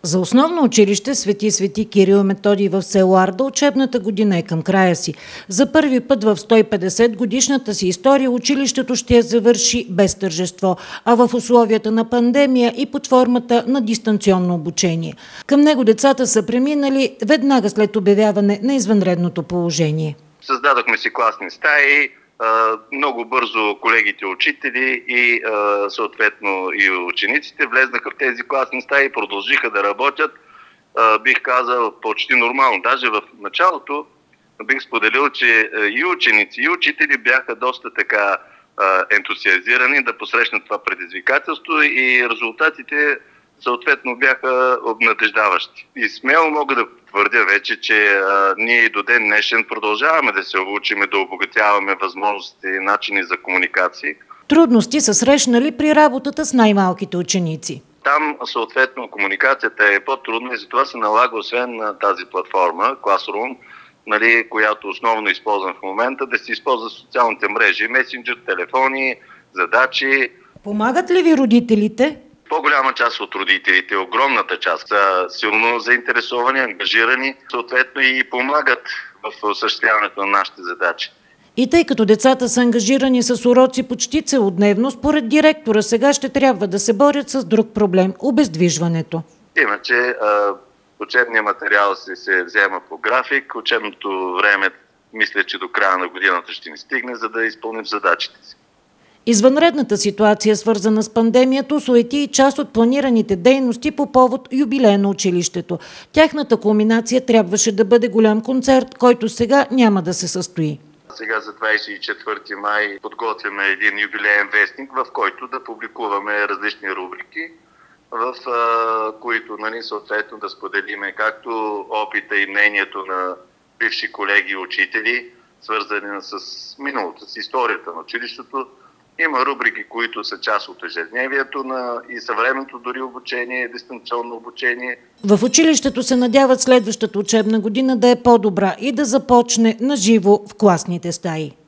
За основно училище Свети Кирил и Методий в село Арда учебната година е към края си. За първи път в 150 годишната си история училището ще я завърши без тържество, а в условията на пандемия и под формата на дистанционно обучение. Към него децата са преминали веднага след обявяване на извънредното положение. Създадохме си класни стаи. Много бързо колегите учители и съответно и учениците влезнаха в тези класни стаи и продължиха да работят, бих казал, почти нормално. Даже в началото бих споделил, че и ученици, и учители бяха доста така ентусиазирани да посрещнат това предизвикателство и резултатите съответно бяха обнадеждаващи. И смело мога да твърдя вече, че ние и до ден днешен продължаваме да се учим, да обогатяваме възможности и начини за комуникации. Трудности са срещнали при работата с най-малките ученици. Там съответно комуникацията е по-трудна и затова се налага освен на тази платформа, Classroom, която основно използвам в момента, да се използва социалните мрежи, месенджер, телефони, задачи. Помагат ли ви родителите? По-голяма част от родителите, огромната част, са силно заинтересовани, ангажирани, съответно и помагат в осъществяването на нашите задачи. И тъй като децата са ангажирани с уроци почти целодневно, според директора сега ще трябва да се борят с друг проблем – обездвижването. Иначе учебният материал се взема по график, учебното време мисля, че до края на годината ще ни стигне, за да изпълним задачите си. Извънредната ситуация, свързана с пандемията, осуети и част от планираните дейности по повод юбилея на училището. Тяхната кулминация трябваше да бъде голям концерт, който сега няма да се състои. Сега за 24 май подготвяме един юбилеен вестник, в който да публикуваме различни рубрики, в които съответно да споделиме както опита и мнението на бивши колеги и учители, свързани с миналото, с историята на училището. Има рубрики, които са част от ежедневието и съвременното дори обучение, дистанционно обучение. В училището се надяват следващата учебна година да е по-добра и да започне наживо в класните стаи.